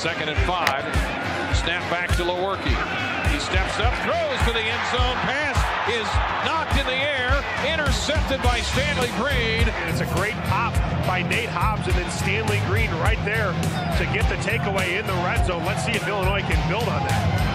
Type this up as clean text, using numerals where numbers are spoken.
2nd and 5. Snap back to Lewerke. He steps up, throws to the end zone. Pass is knocked in the air, intercepted by Stanley Green. And it's a great pop by Nate Hobbs, and then Stanley Green right there to get the takeaway in the red zone. Let's see if Illinois can build on that.